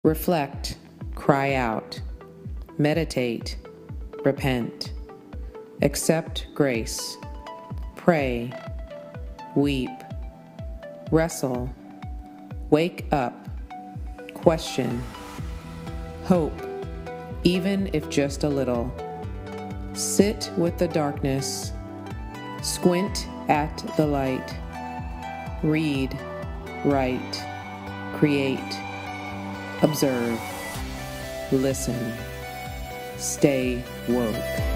Reflect, cry out, meditate, repent, accept grace, pray, weep, wrestle, wake up, question, hope, even if just a little. Sit with the darkness, squint at the light, read, write, create, observe, listen, stay woke.